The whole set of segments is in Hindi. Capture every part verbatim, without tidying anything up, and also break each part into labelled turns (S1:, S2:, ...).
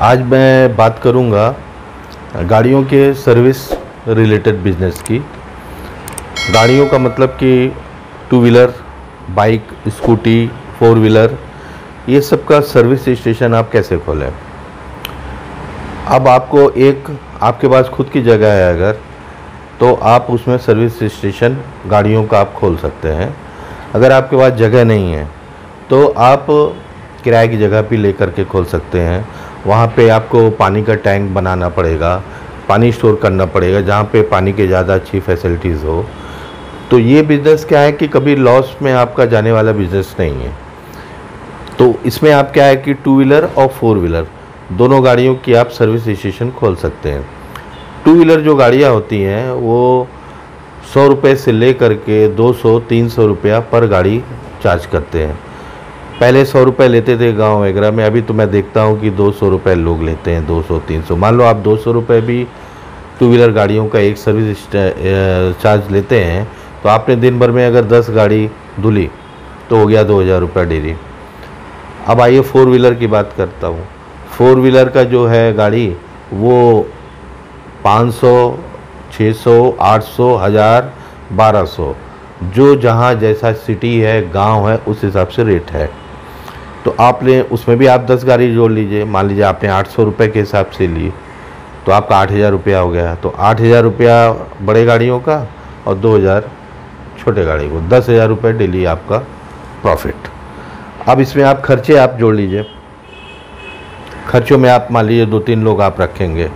S1: आज मैं बात करूंगा गाड़ियों के सर्विस रिलेटेड बिजनेस की। गाड़ियों का मतलब कि two wheeler, bike, scooty, four wheeler, ये सब का सर्विस स्टेशन आप कैसे खोलें। अब आपको एक आपके पास खुद की जगह है अगर, तो आप उसमें सर्विस स्टेशन गाड़ियों का आप खोल सकते हैं। अगर आपके पास जगह नहीं है तो आप किराए की जगह भी लेकर के खोल सकते हैं। वहाँ पे आपको पानी का टैंक बनाना पड़ेगा, पानी स्टोर करना पड़ेगा जहाँ पे पानी के ज़्यादा अच्छी फैसिलिटीज़ हो। तो ये बिज़नेस क्या है कि कभी लॉस में आपका जाने वाला बिज़नेस नहीं है। तो इसमें आप क्या है कि टू व्हीलर और फोर व्हीलर दोनों गाड़ियों की आप सर्विस स्टेशन खोल सकते हैं। टू व्हीलर जो गाड़ियाँ होती हैं वो सौ रुपये से ले करके दो सौ तीन सौ रुपया पर गाड़ी चार्ज करते हैं। पहले सौ रुपये लेते थे गांव वगैरह में, अभी तो मैं देखता हूं कि दो सौ रुपये लोग लेते हैं, दो सौ तीन सौ। मान लो आप दो सौ रुपये भी टू व्हीलर गाड़ियों का एक सर्विस चार्ज लेते हैं तो आपने दिन भर में अगर दस गाड़ी धुली तो हो गया दो हज़ार रुपये डेली। अब आइए फोर व्हीलर की बात करता हूँ। फोर व्हीलर का जो है गाड़ी वो पाँच सौ, छः सौ, आठ सौ, हज़ार, बारह सौ, जो जहाँ जैसा सिटी है, गांव है, उस हिसाब से रेट है। तो आपने उसमें भी आप दस गाड़ी जोड़ लीजिए। मान लीजिए आपने आठ सौ रुपये के हिसाब से ली तो आपका आठ हज़ार रुपया हो गया। तो आठ हज़ार रुपया बड़े गाड़ियों का और दो हज़ार छोटे गाड़ी को, दस हज़ार रुपये डेली आपका प्रॉफिट। अब इसमें आप खर्चे आप जोड़ लीजिए। खर्चों में आप मान लीजिए दो तीन लोग आप रखेंगे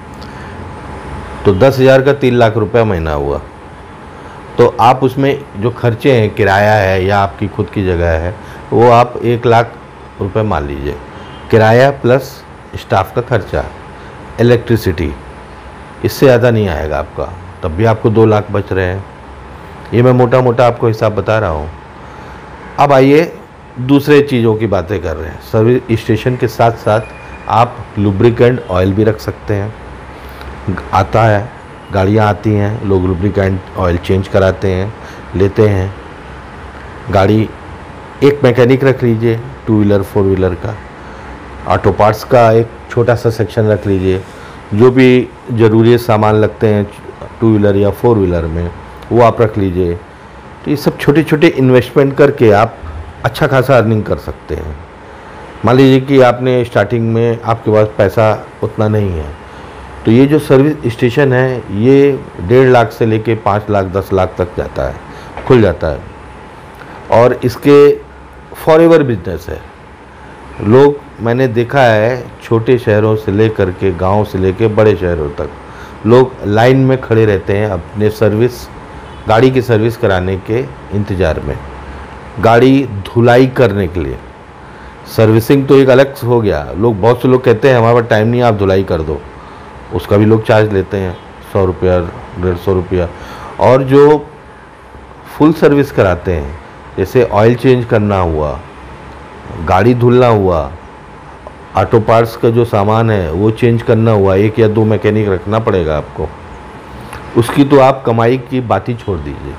S1: तो दस हज़ार का तीन लाख रुपया महीना हुआ। तो आप उसमें जो खर्चे हैं, किराया है या आपकी खुद की जगह है, वो आप एक लाख रुपए मान लीजिए। किराया प्लस स्टाफ का खर्चा, इलेक्ट्रिसिटी, इससे ज़्यादा नहीं आएगा आपका, तब भी आपको दो लाख बच रहे हैं। ये मैं मोटा मोटा आपको हिसाब बता रहा हूँ। अब आइए दूसरे चीज़ों की बातें कर रहे हैं। सर्विस स्टेशन के साथ साथ आप लुब्रिकेंट ऑयल भी रख सकते हैं। आता है, गाड़ियाँ आती हैं, लोग लुब्रिकेंट ऑयल चेंज कराते हैं, लेते हैं। गाड़ी एक मैकेनिक रख लीजिए, टू व्हीलर फोर व्हीलर का। ऑटो पार्ट्स का एक छोटा सा सेक्शन रख लीजिए। जो भी ज़रूरी सामान लगते हैं टू व्हीलर या फोर व्हीलर में वो आप रख लीजिए। तो ये सब छोटे छोटे इन्वेस्टमेंट करके आप अच्छा खासा अर्निंग कर सकते हैं। मान लीजिए कि आपने स्टार्टिंग में आपके पास पैसा उतना नहीं है, तो ये जो सर्विस स्टेशन है ये डेढ़ लाख से लेके पाँच लाख दस लाख तक जाता है, खुल जाता है। और इसके फॉरएवर बिजनेस है। लोग, मैंने देखा है छोटे शहरों से लेकर के, गांव से लेके बड़े शहरों तक, लोग लाइन में खड़े रहते हैं अपने सर्विस गाड़ी की सर्विस कराने के इंतज़ार में, गाड़ी धुलाई करने के लिए। सर्विसिंग तो एक अलग हो गया। लोग, बहुत से लोग कहते हैं हमारे पास टाइम नहीं है, आप धुलाई कर दो, उसका भी लोग चार्ज लेते हैं, सौ रुपया, डेढ़ सौ रुपया। और जो फुल सर्विस कराते हैं, जैसे ऑयल चेंज करना हुआ, गाड़ी धुलना हुआ, ऑटो पार्ट्स का जो सामान है वो चेंज करना हुआ, एक या दो मैकेनिक रखना पड़ेगा आपको, उसकी तो आप कमाई की बात ही छोड़ दीजिए।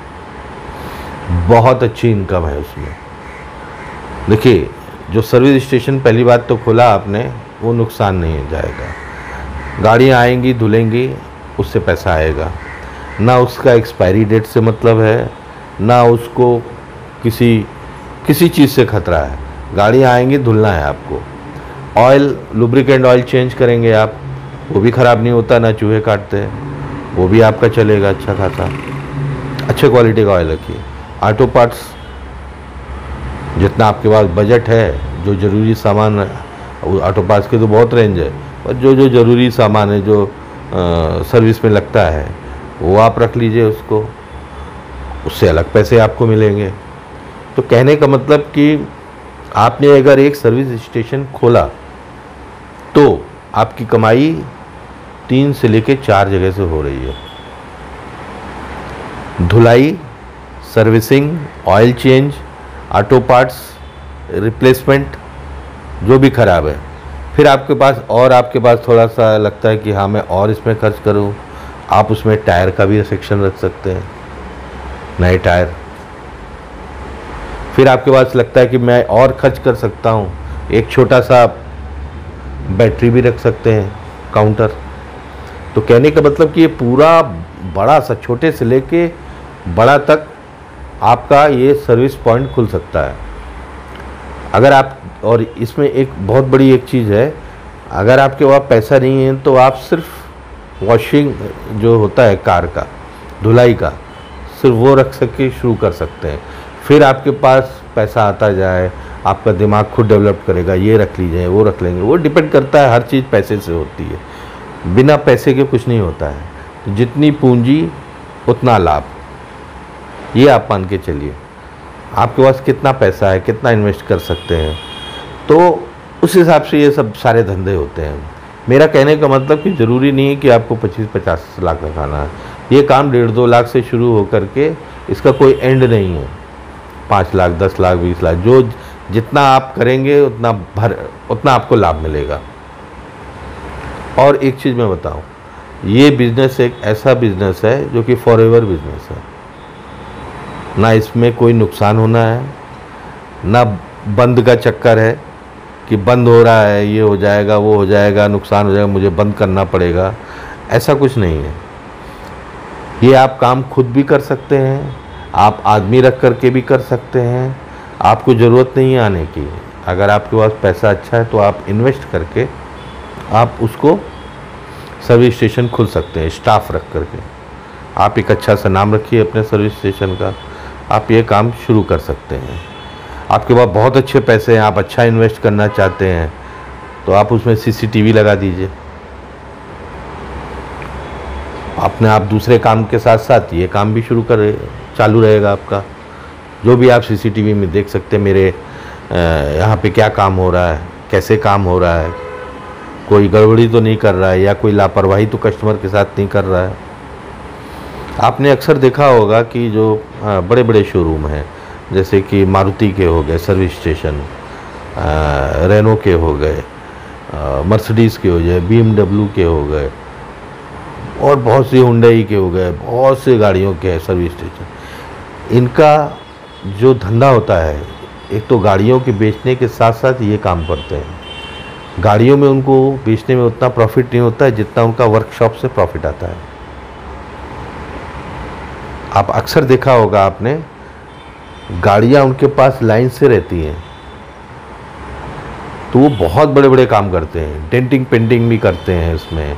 S1: बहुत अच्छी इनकम है उसमें। देखिए, जो सर्विस स्टेशन पहली बात तो खोला आपने, वो नुकसान नहीं जाएगा। गाड़ियाँ आएंगी, धुलेंगी, उससे पैसा आएगा। ना उसका एक्सपायरी डेट से मतलब है, ना उसको किसी किसी चीज़ से खतरा है। गाड़ियाँ आएंगी, धुलना है आपको। ऑयल, लुब्रिकेंट ऑयल चेंज करेंगे आप, वो भी ख़राब नहीं होता, ना चूहे काटते हैं, वो भी आपका चलेगा अच्छा खासा। अच्छे क्वालिटी का ऑयल रखिए। ऑटो पार्ट्स, जितना आपके पास बजट है, जो ज़रूरी सामान, ऑटो पार्ट्स की तो बहुत रेंज है, और जो जो ज़रूरी सामान है जो आ, सर्विस में लगता है वो आप रख लीजिए उसको, उससे अलग पैसे आपको मिलेंगे। तो कहने का मतलब कि आपने अगर एक सर्विस स्टेशन खोला तो आपकी कमाई तीन से लेके चार जगह से हो रही है। धुलाई, servicing, oil change, auto parts replacement, जो भी ख़राब है। फिर आपके पास और आपके पास थोड़ा सा लगता है कि हाँ मैं और इसमें खर्च करूँ, आप उसमें टायर का भी सेक्शन रख सकते हैं, नए टायर। फिर आपके पास लगता है कि मैं और खर्च कर सकता हूँ, एक छोटा सा बैटरी भी रख सकते हैं, काउंटर। तो कहने का मतलब कि ये पूरा बड़ा सा, छोटे से लेके बड़ा तक आपका ये सर्विस पॉइंट खुल सकता है। अगर आप, और इसमें एक बहुत बड़ी एक चीज़ है, अगर आपके पास पैसा नहीं है तो आप सिर्फ वॉशिंग जो होता है कार का, धुलाई का, सिर्फ वो रख सके शुरू कर सकते हैं। फिर आपके पास पैसा आता जाए, आपका दिमाग खुद डेवलप करेगा, ये रख लीजिए, वो रख लेंगे। वो डिपेंड करता है, हर चीज़ पैसे से होती है, बिना पैसे के कुछ नहीं होता है। तो जितनी पूंजी उतना लाभ, ये आप मान के चलिए। आपके पास कितना पैसा है, कितना इन्वेस्ट कर सकते हैं, तो उस हिसाब से ये सब सारे धंधे होते हैं। मेरा कहने का मतलब कि ज़रूरी नहीं है कि आपको पच्चीस पचास लाख लगाना है। ये काम डेढ़ दो लाख से शुरू होकर के इसका कोई एंड नहीं है। पाँच लाख, दस लाख, बीस लाख, जो जितना आप करेंगे उतना भर उतना आपको लाभ मिलेगा। और एक चीज़ मैं बताऊं, ये बिज़नेस एक ऐसा बिज़नेस है जो कि फॉरएवर बिज़नेस है। ना इसमें कोई नुकसान होना है, ना बंद का चक्कर है कि बंद हो रहा है, ये हो जाएगा, वो हो जाएगा, नुकसान हो जाएगा, मुझे बंद करना पड़ेगा, ऐसा कुछ नहीं है। ये आप काम खुद भी कर सकते हैं, आप आदमी रख करके भी कर सकते हैं, आपको ज़रूरत नहीं है आने की। अगर आपके पास पैसा अच्छा है तो आप इन्वेस्ट करके आप उसको सर्विस स्टेशन खुल सकते हैं, स्टाफ रख करके। आप एक अच्छा सा नाम रखिए अपने सर्विस स्टेशन का, आप ये काम शुरू कर सकते हैं। आपके पास बहुत अच्छे पैसे हैं, आप अच्छा इन्वेस्ट करना चाहते हैं, तो आप उसमें सीसीटीवी लगा दीजिए। अपने आप दूसरे काम के साथ साथ ये काम भी शुरू कर चालू रहेगा आपका। जो भी आप सीसीटीवी में देख सकते हैं, मेरे यहाँ पे क्या काम हो रहा है, कैसे काम हो रहा है, कोई गड़बड़ी तो नहीं कर रहा है, या कोई लापरवाही तो कस्टमर के साथ नहीं कर रहा है। आपने अक्सर देखा होगा कि जो बड़े बड़े शोरूम हैं, जैसे कि मारुति के हो गए सर्विस स्टेशन, रेनो के हो गए, मर्सिडीज़ के हो गए, बीएमडब्ल्यू के हो गए, और बहुत सी हुंडई के हो गए, बहुत से गाड़ियों के सर्विस स्टेशन। इनका जो धंधा होता है, एक तो गाड़ियों के बेचने के साथ साथ ये काम करते हैं। गाड़ियों में उनको बेचने में उतना प्रॉफिट नहीं होता है जितना उनका वर्कशॉप से प्रॉफिट आता है। आप अक्सर देखा होगा आपने, गाड़ियां उनके पास लाइन से रहती हैं, तो वो बहुत बड़े बड़े काम करते हैं, डेंटिंग पेंटिंग भी करते हैं इसमें,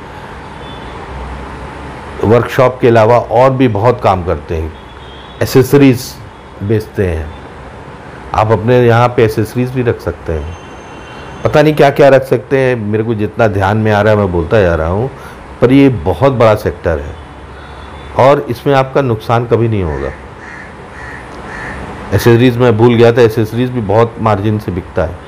S1: वर्कशॉप के अलावा और भी बहुत काम करते हैं, एसेसरीज बेचते हैं। आप अपने यहाँ पे एसेसरीज भी रख सकते हैं, पता नहीं क्या क्या रख सकते हैं, मेरे को जितना ध्यान में आ रहा है मैं बोलता जा रहा हूँ, पर ये बहुत बड़ा सेक्टर है और इसमें आपका नुकसान कभी नहीं होगा। एसेसरीज मैं भूल गया था, एसेसरीज भी बहुत मार्जिन से बिकता है।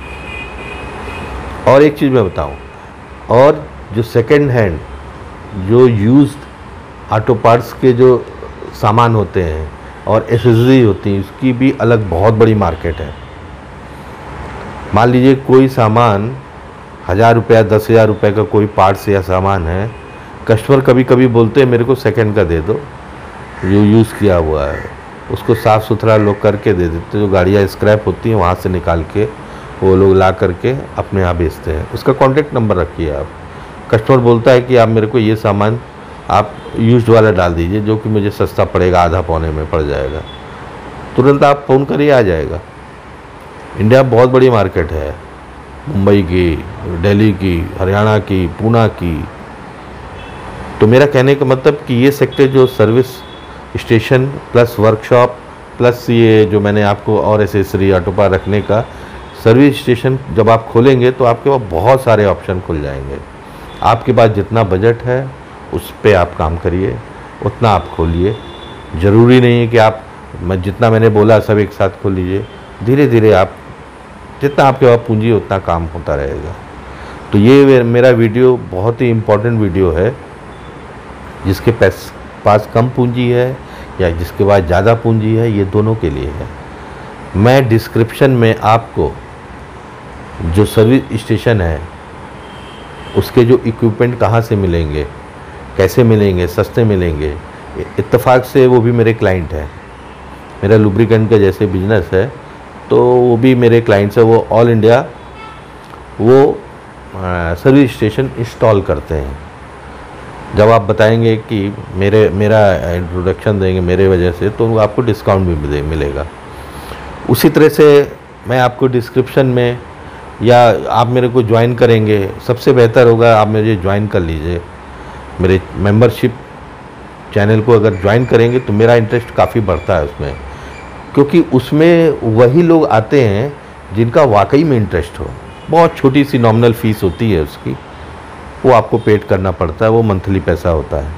S1: और एक चीज़ मैं बताऊँ, और जो सेकंड हैंड, जो यूज्ड ऑटो पार्ट्स के जो सामान होते हैं और एसेसरी होती हैं, उसकी भी अलग बहुत बड़ी मार्केट है। मान लीजिए कोई सामान हज़ार रुपया, दस हज़ार रुपये का कोई पार्ट्स या सामान है, कस्टमर कभी कभी बोलते हैं मेरे को सेकंड का दे दो, जो यूज़ किया हुआ है, उसको साफ़ सुथरा लोग करके दे देते। जो गाड़ियाँ स्क्रैप होती हैं वहाँ से निकाल के वो लोग ला करके अपने यहाँ बेचते हैं। उसका कॉन्टेक्ट नंबर रखिए आप। कस्टमर बोलता है कि आप मेरे को ये सामान आप यूज्ड वाला डाल दीजिए, जो कि मुझे सस्ता पड़ेगा, आधा पौने में पड़ जाएगा, तुरंत आप फ़ोन करिए, आ जाएगा। इंडिया बहुत बड़ी मार्केट है, मुंबई की, दिल्ली की, हरियाणा की, पूना की। तो मेरा कहने का मतलब कि ये सेक्टर जो service station plus workshop plus ये जो मैंने आपको और एसेसरी ऑटो पार्ट रखने का सर्विस स्टेशन जब आप खोलेंगे तो आपके पास बहुत सारे ऑप्शन खुल जाएंगे। आपके पास जितना बजट है उस पे आप काम करिए, उतना आप खोलिए। ज़रूरी नहीं है कि आप मैं जितना मैंने बोला सब एक साथ खोल लीजिए, धीरे धीरे आप जितना आपके पास पूंजी उतना काम होता रहेगा। तो ये मेरा वीडियो बहुत ही इम्पोर्टेंट वीडियो है, जिसके पैस पास कम पूंजी है या जिसके पास ज़्यादा पूंजी है, ये दोनों के लिए है। मैं डिस्क्रिप्शन में आपको जो सर्विस स्टेशन है उसके जो इक्विपमेंट कहाँ से मिलेंगे, कैसे मिलेंगे, सस्ते मिलेंगे, इत्तेफाक से वो भी मेरे क्लाइंट हैं। मेरा लुब्रिकेंट का जैसे बिजनेस है तो वो भी मेरे क्लाइंट्स है। वो ऑल इंडिया वो सर्विस स्टेशन इंस्टॉल करते हैं। जब आप बताएंगे कि मेरे मेरा इंट्रोडक्शन देंगे मेरे वजह से, तो आपको डिस्काउंट भी मिले मिलेगा। उसी तरह से मैं आपको डिस्क्रिप्शन में, या आप मेरे को ज्वाइन करेंगे, सबसे बेहतर होगा आप मुझे ज्वाइन कर लीजिए। मेरे मेंबरशिप चैनल को अगर ज्वाइन करेंगे तो मेरा इंटरेस्ट काफ़ी बढ़ता है उसमें, क्योंकि उसमें वही लोग आते हैं जिनका वाकई में इंटरेस्ट हो। बहुत छोटी सी नॉमिनल फ़ीस होती है उसकी, वो आपको पेड करना पड़ता है, वो मंथली पैसा होता है।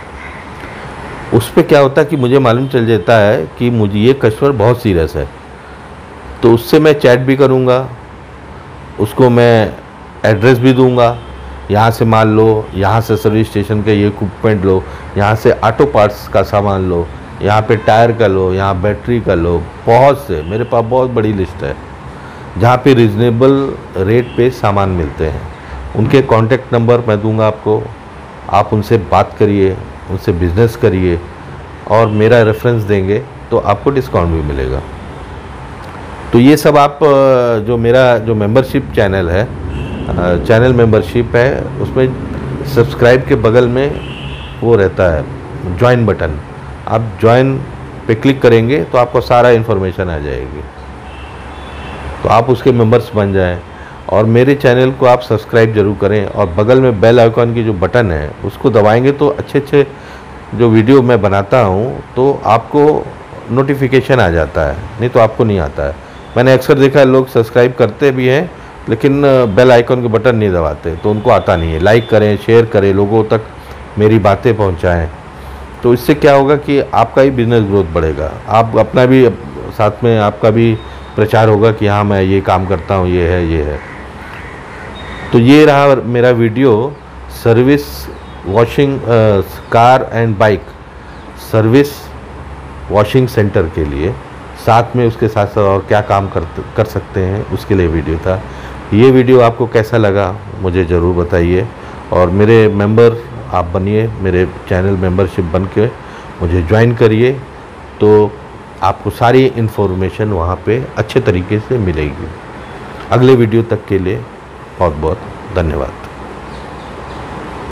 S1: उस पर क्या होता है कि मुझे मालूम चल जाता है कि मुझे ये कस्टमर बहुत सीरियस है, तो उससे मैं चैट भी करूँगा, उसको मैं एड्रेस भी दूंगा, यहाँ से मान लो, यहाँ से सर्विस स्टेशन के ये इक्विपमेंट लो, यहाँ से ऑटो पार्ट्स का सामान लो, यहाँ पे टायर का लो, यहाँ बैटरी का लो। बहुत से, मेरे पास बहुत बड़ी लिस्ट है जहाँ पे रिजनेबल रेट पे सामान मिलते हैं। उनके कॉन्टेक्ट नंबर मैं दूंगा आपको, आप उनसे बात करिए, उनसे बिज़नेस करिए और मेरा रेफरेंस देंगे तो आपको डिस्काउंट भी मिलेगा। तो ये सब आप जो मेरा जो मेंबरशिप चैनल है, चैनल मेंबरशिप है, उसमें सब्सक्राइब के बगल में वो रहता है ज्वाइन बटन, आप ज्वाइन पे क्लिक करेंगे तो आपको सारा इन्फॉर्मेशन आ जाएगी, तो आप उसके मेंबर्स बन जाएं। और मेरे चैनल को आप सब्सक्राइब जरूर करें, और बगल में बेल आइकॉन की जो बटन है उसको दबाएंगे तो अच्छे अच्छे जो वीडियो मैं बनाता हूँ तो आपको नोटिफिकेशन आ जाता है, नहीं तो आपको नहीं आता है। मैंने अक्सर देखा है लोग सब्सक्राइब करते भी हैं लेकिन बेल आइकॉन के बटन नहीं दबाते, तो उनको आता नहीं है। लाइक करें, शेयर करें, लोगों तक मेरी बातें पहुंचाएं, तो इससे क्या होगा कि आपका ही बिजनेस ग्रोथ बढ़ेगा, आप अपना भी साथ में आपका भी प्रचार होगा कि हाँ मैं ये काम करता हूँ, ये है ये है। तो ये रहा मेरा video service washing car and bike service washing centre के लिए, साथ में उसके साथ साथ और क्या काम कर कर सकते हैं उसके लिए वीडियो था। ये वीडियो आपको कैसा लगा मुझे ज़रूर बताइए, और मेरे मेंबर आप बनिए, मेरे चैनल मेंबरशिप बन के मुझे ज्वाइन करिए, तो आपको सारी इन्फॉर्मेशन वहाँ पे अच्छे तरीके से मिलेगी। अगले वीडियो तक के लिए बहुत बहुत धन्यवाद।